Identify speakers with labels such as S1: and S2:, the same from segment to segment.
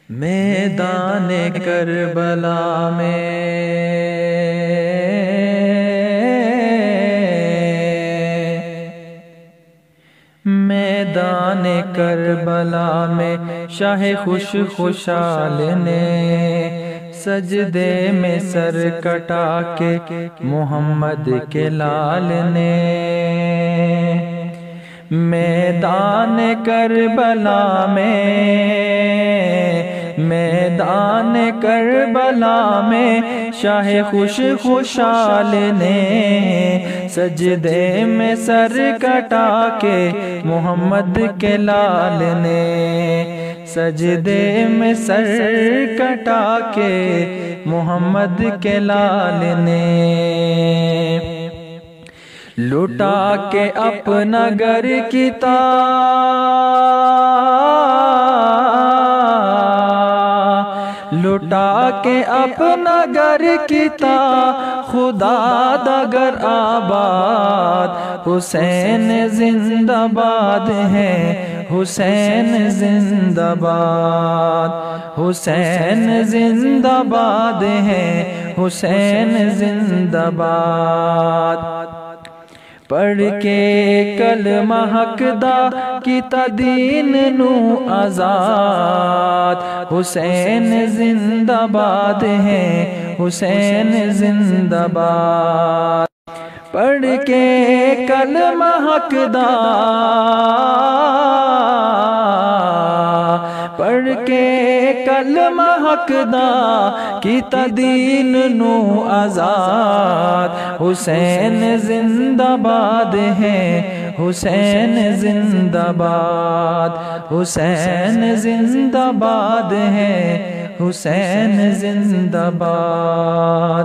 S1: میدان کربلا میں میدان کربلا میں شاہ خوش خوشحال نے سجدے میں سر کٹا کے محمد کے لال نے میدان کربلا میں شاہ خوش خوشحال نے سجدے میں سر کٹا کے محمد کے لال نے سجدے میں سر کٹا کے محمد کے لال نے لٹا کے اپنا گھر کی لٹا کے اپنا گھر کیتا خدا دا گھر آباد حسین زندہ باد ہے حسین زندہ باد حسین زندہ باد ہے حسین زندہ باد پڑھ کے کلمہ حق دا کیتا دین نو آزاد حسین زندہ باد ہے حسین زندہ باد پڑھ کے کلمہ حق دا پڑھ کے کلمہ حق دا کیتا دین نو آزاد حسین زندہ باد ہے حسین زندہ باد حسین زندہ باد ہے حسین زندہ باد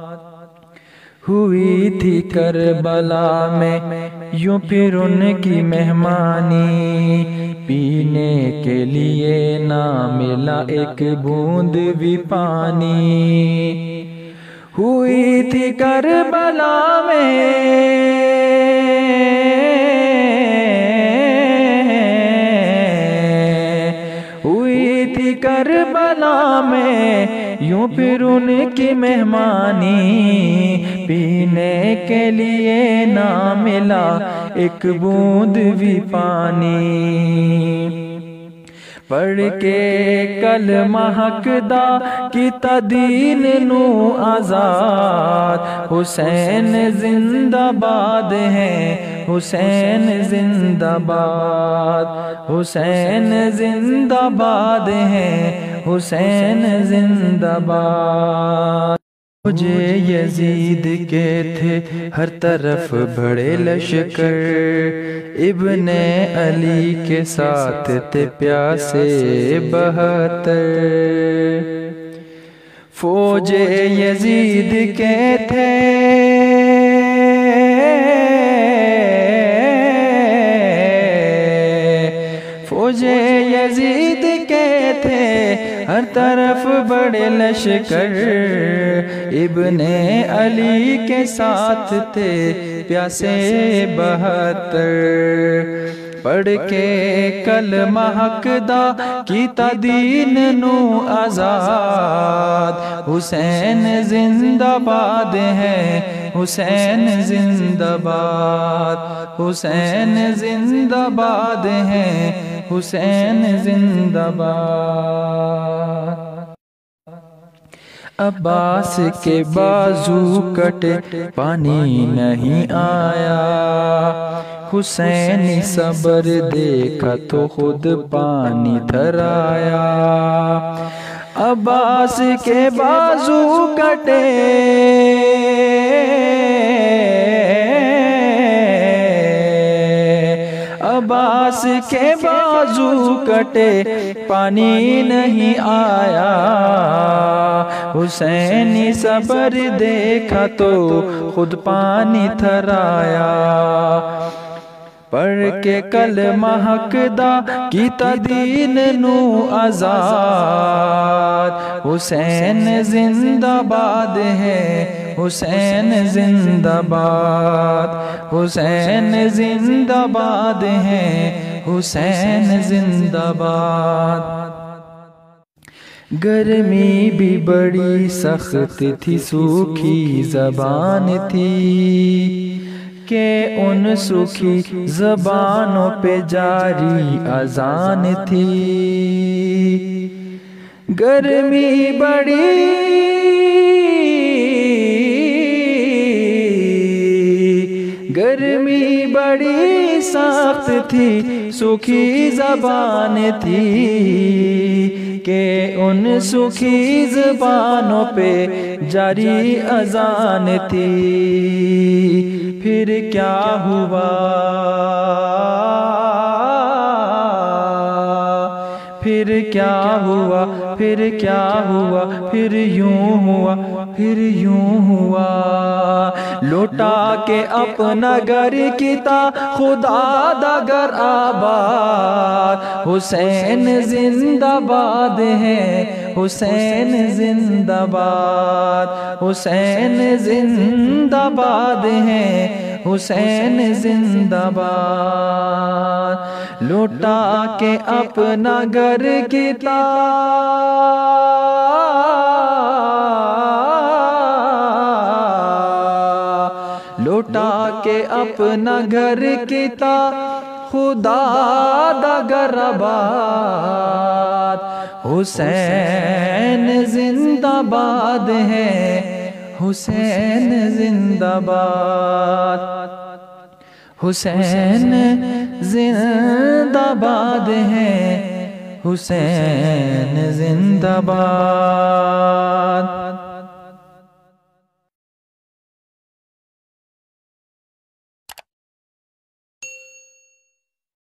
S1: ہوئی تھی کربلا میں یوں پھر ان کی مہمانی پینے کے لیے نہ ملا ایک بوند بھی پانی ہوئی تھی کربلا میں ہوئی تھی کربلا میں یوں پھر ان کی مہمانی پینے کے لیے نہ ملا ایک بوند بھی پانی پڑھ کے کلمہ حق دا کیتا دین نو آزاد حسین زندہ باد ہے حسین زندہ باد حسین زندہ باد ہے حسین زندہ باد مجھے یزید کے تھے ہر طرف بڑے لشکر ابن علی کے ساتھ تھے پیاسے 72 فوج یزید کے تھے فوج یزید کے تھے ہر طرف بڑے لشکر ابن علی کے ساتھ تھے پیاسے 72 پڑھ کے کلمہ حق دا کیتا دین نو آزاد حسین زندہ باد ہے حسین زندہ باد حسین زندہ باد ہے حسین زندہ باد عباس کے بازو کٹے پانی نہیں آیا حسین صبر دیکھا تو خود پانی تھرایا عباس کے بازو کٹے عباس کے بازو کٹے پانی نہیں آیا حسین صبر دیکھا تو خود پانی تھرایا پڑھ کے کلمہ حق دا کیتا دین نو آزاد حسین زندہ باد ہے حسین زندہ باد حسین زندہ باد ہے حسین زندہ باد گرمی بھی بڑی سخت تھی، سوکھی زبان تھی کہ ان سوکھی زبانوں پہ جاری اذان تھی۔ گرمی بڑی سخت تھی، سوکھی زبان تھی کہ ان سوکھی زبانوں پہ جاری اذان تھی۔ پھر کیا ہوا، پھر کیا ہوا، پھر کیا ہوا، پھر یوں ہوا، پھر یوں ہوا۔ لوٹا کے اپنا گھر کیتا خدا دا گھر آباد، حسین زندہ باد ہے، حسین زندہ باد، حسین زندہ باد ہے، حسین زندہ باد۔ لوٹا کے اپنا گھر کیتا لوٹا کے اپنا گھر کیتا خدا دا گھر آباد، حسین زندہ باد ہے، حسین زندہ باد، حسین زندہ باد ہے، حسین زندہ باد۔